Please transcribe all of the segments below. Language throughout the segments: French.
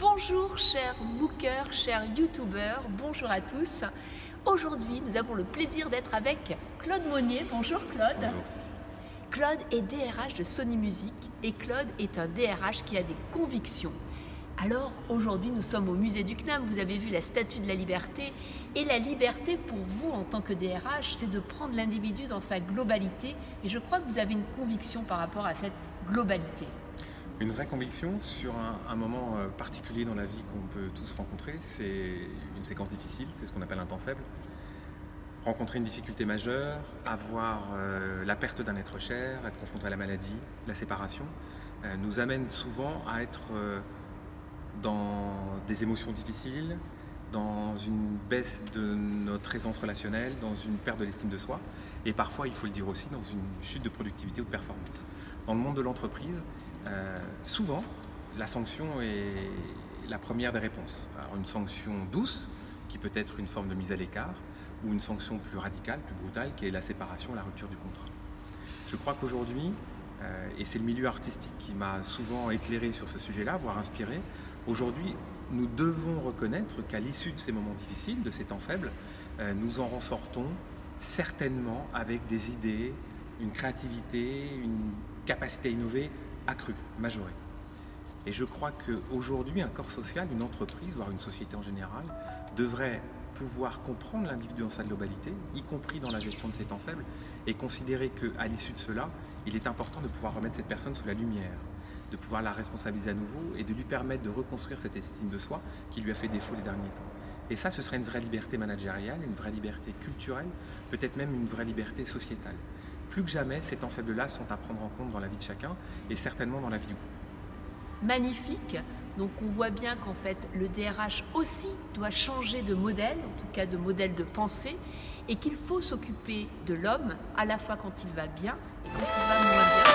Bonjour chers bookers, chers youtubeurs, bonjour à tous. Aujourd'hui, nous avons le plaisir d'être avec Claude Monnier. Bonjour Claude. Bonjour Cécile. Claude est DRH de Sony Music et Claude est un DRH qui a des convictions. Alors aujourd'hui, nous sommes au musée du CNAM, vous avez vu la Statue de la Liberté. Et la liberté pour vous en tant que DRH, c'est de prendre l'individu dans sa globalité. Et je crois que vous avez une conviction par rapport à cette globalité. Une vraie conviction sur un moment particulier dans la vie qu'on peut tous rencontrer, c'est une séquence difficile, c'est ce qu'on appelle un temps faible. Rencontrer une difficulté majeure, avoir la perte d'un être cher, être confronté à la maladie, la séparation, nous amène souvent à être dans des émotions difficiles, dans une baisse de notre aisance relationnelle, dans une perte de l'estime de soi et parfois, il faut le dire aussi, dans une chute de productivité ou de performance. Dans le monde de l'entreprise, souvent, la sanction est la première des réponses. Alors, une sanction douce, qui peut être une forme de mise à l'écart, ou une sanction plus radicale, plus brutale, qui est la séparation, la rupture du contrat. Je crois qu'aujourd'hui, et c'est le milieu artistique qui m'a souvent éclairé sur ce sujet-là, voire inspiré, aujourd'hui, nous devons reconnaître qu'à l'issue de ces moments difficiles, de ces temps faibles, nous en ressortons certainement avec des idées, une créativité, une capacité à innover accrue, majorée. Et je crois qu'aujourd'hui, un corps social, une entreprise, voire une société en général, devrait pouvoir comprendre l'individu dans sa globalité, y compris dans la gestion de ces temps faibles, et considérer qu'à l'issue de cela, il est important de pouvoir remettre cette personne sous la lumière, de pouvoir la responsabiliser à nouveau et de lui permettre de reconstruire cette estime de soi qui lui a fait défaut les derniers temps. Et ça, ce serait une vraie liberté managériale, une vraie liberté culturelle, peut-être même une vraie liberté sociétale. Plus que jamais, ces temps faibles-là sont à prendre en compte dans la vie de chacun et certainement dans la vie du groupe. Magnifique. Donc on voit bien qu'en fait le DRH aussi doit changer de modèle, en tout cas de modèle de pensée, et qu'il faut s'occuper de l'homme à la fois quand il va bien et quand il va moins bien.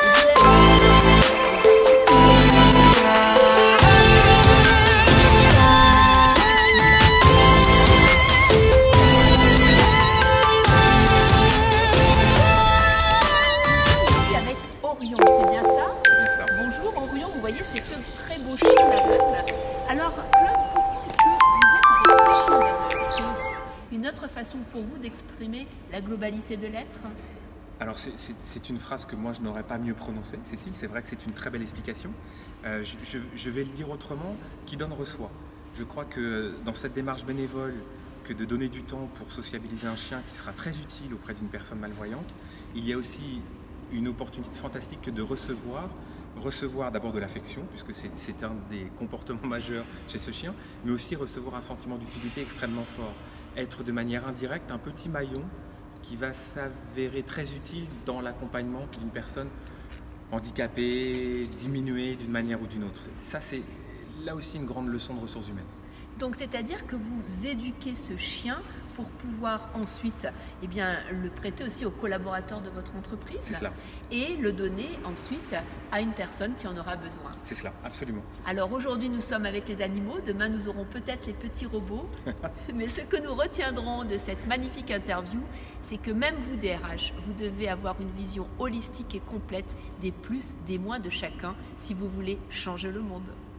C'est bien ça? Bonjour Orion, vous voyez c'est ce très beau chien d'aveugle. Alors Claude, pourquoi est-ce que vous êtes avec ce chien d'aveugle? C'est aussi une autre façon pour vous d'exprimer la globalité de l'être? Alors c'est une phrase que moi je n'aurais pas mieux prononcée, Cécile, c'est vrai que c'est une très belle explication. Je vais le dire autrement, qui donne reçoit. Je crois que dans cette démarche bénévole, que de donner du temps pour sociabiliser un chien qui sera très utile auprès d'une personne malvoyante, il y a aussi une opportunité fantastique que de recevoir d'abord de l'affection, puisque c'est un des comportements majeurs chez ce chien, mais aussi recevoir un sentiment d'utilité extrêmement fort. Être de manière indirecte un petit maillon qui va s'avérer très utile dans l'accompagnement d'une personne handicapée, diminuée d'une manière ou d'une autre. Ça, c'est là aussi une grande leçon de ressources humaines. Donc c'est-à-dire que vous éduquez ce chien pour pouvoir ensuite le prêter aussi aux collaborateurs de votre entreprise. C'est cela. Et le donner ensuite à une personne qui en aura besoin. C'est cela, absolument. Alors aujourd'hui nous sommes avec les animaux, demain nous aurons peut-être les petits robots. Mais ce que nous retiendrons de cette magnifique interview, c'est que même vous DRH, vous devez avoir une vision holistique et complète des plus, des moins de chacun si vous voulez changer le monde.